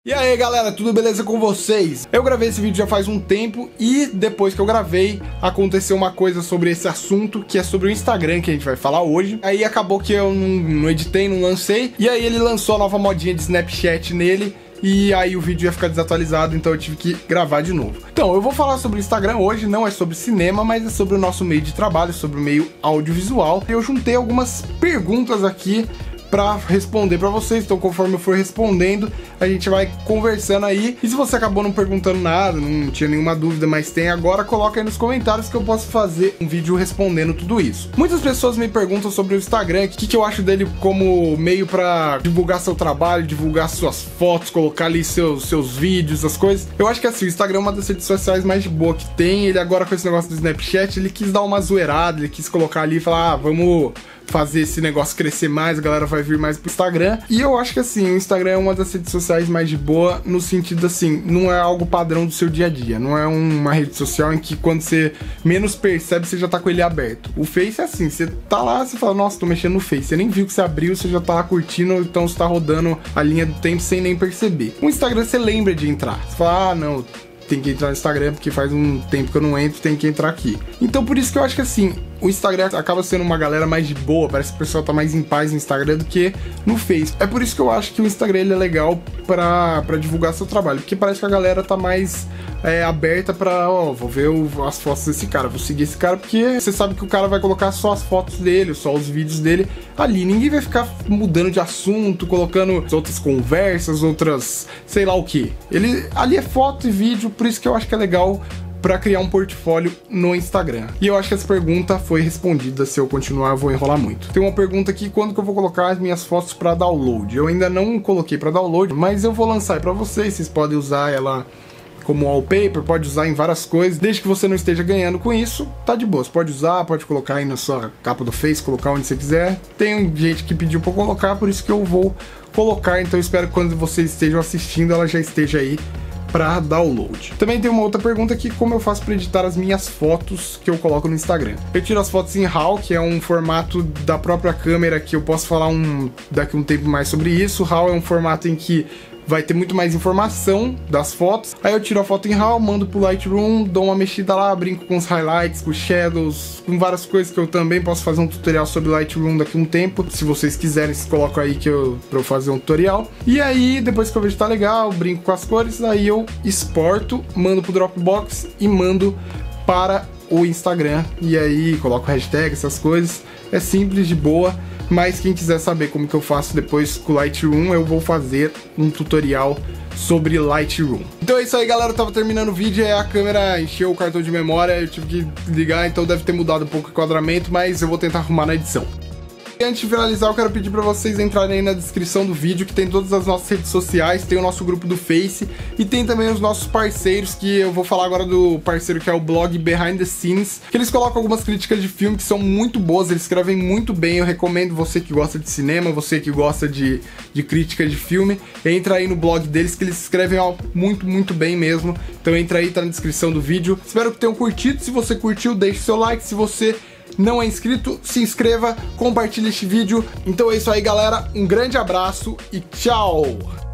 E aí galera, tudo beleza com vocês? Eu gravei esse vídeo já faz um tempo e depois que eu gravei aconteceu uma coisa sobre esse assunto, que é sobre o Instagram, que a gente vai falar hoje. Aí acabou que eu não editei, não lancei, e aí ele lançou a nova modinha de Snapchat nele, e aí o vídeo ia ficar desatualizado, então eu tive que gravar de novo. Então, eu vou falar sobre o Instagram hoje, não é sobre cinema, mas é sobre o nosso meio de trabalho, sobre o meio audiovisual. Eu juntei algumas perguntas aqui pra responder pra vocês, então conforme eu for respondendo, a gente vai conversando aí. E se você acabou não perguntando nada, não tinha nenhuma dúvida, mas tem agora, coloca aí nos comentários que eu posso fazer um vídeo respondendo tudo isso. Muitas pessoas me perguntam sobre o Instagram, o que eu acho dele como meio pra divulgar seu trabalho, divulgar suas fotos, colocar ali seus vídeos, as coisas. Eu acho que assim, o Instagram é uma das redes sociais mais de boa que tem. Ele agora com esse negócio do Snapchat, ele quis dar uma zoeirada, ele quis colocar ali e falar, vamos fazer esse negócio crescer mais, a galera vai vir mais pro Instagram. E eu acho que assim, o Instagram é uma das redes sociais mais de boa, no sentido assim, não é algo padrão do seu dia a dia, não é uma rede social em que quando você menos percebe, você já tá com ele aberto. O Face é assim, você tá lá, você fala, nossa, tô mexendo no Face, você nem viu que você abriu, você já tá lá curtindo, então você tá rodando a linha do tempo sem nem perceber. O Instagram você lembra de entrar, você fala, ah, não, tem que entrar no Instagram porque faz um tempo que eu não entro, tem que entrar aqui. Então por isso que eu acho que assim, o Instagram acaba sendo uma galera mais de boa, parece que o pessoal tá mais em paz no Instagram do que no Face. É por isso que eu acho que o Instagram ele é legal pra divulgar seu trabalho, porque parece que a galera tá mais aberta pra, vou ver as fotos desse cara, vou seguir esse cara, porque você sabe que o cara vai colocar só as fotos dele, só os vídeos dele ali, ninguém vai ficar mudando de assunto, colocando outras conversas, outras, sei lá o que. Ali é foto e vídeo, por isso que eu acho que é legal para criar um portfólio no Instagram. E eu acho que essa pergunta foi respondida, se eu continuar eu vou enrolar muito. Tem uma pergunta aqui, quando que eu vou colocar as minhas fotos para download? Eu ainda não coloquei para download, mas eu vou lançar para vocês podem usar ela como wallpaper, pode usar em várias coisas, desde que você não esteja ganhando com isso, tá de boa, você pode usar, pode colocar aí na sua capa do Face, colocar onde você quiser. Tem gente que pediu para colocar, por isso que eu vou colocar, então eu espero que quando vocês estejam assistindo, ela já esteja aí para download. Também tem uma outra pergunta aqui, como eu faço para editar as minhas fotos que eu coloco no Instagram. Eu tiro as fotos em RAW, que é um formato da própria câmera, que eu posso falar daqui um tempo mais sobre isso. RAW é um formato em que vai ter muito mais informação das fotos. Aí eu tiro a foto em RAW, mando pro Lightroom, dou uma mexida lá, brinco com os highlights, com os shadows, com várias coisas que eu também posso fazer um tutorial sobre Lightroom daqui a um tempo. Se vocês quiserem, vocês colocam aí pra eu fazer um tutorial. E aí, depois que eu vejo que tá legal, brinco com as cores, aí eu exporto, mando pro Dropbox e mando para o Instagram. E aí, coloco hashtag, essas coisas. É simples, de boa. Mas quem quiser saber como que eu faço depois com o Lightroom, eu vou fazer um tutorial sobre Lightroom. Então é isso aí, galera, eu tava terminando o vídeo e a câmera encheu o cartão de memória, eu tive que ligar, então deve ter mudado um pouco o enquadramento, mas eu vou tentar arrumar na edição. E antes de finalizar, eu quero pedir para vocês entrarem aí na descrição do vídeo, que tem todas as nossas redes sociais, tem o nosso grupo do Face e tem também os nossos parceiros, que eu vou falar agora do parceiro que é o blog Behind the Scenes, que eles colocam algumas críticas de filme que são muito boas, eles escrevem muito bem. Eu recomendo você que gosta de cinema, você que gosta de crítica de filme, entra aí no blog deles, que eles escrevem muito bem mesmo. Então entra aí, tá na descrição do vídeo. Espero que tenham curtido. Se você curtiu, deixe seu like. Se você não é inscrito, se inscreva, compartilhe este vídeo. Então é isso aí, galera, um grande abraço e tchau!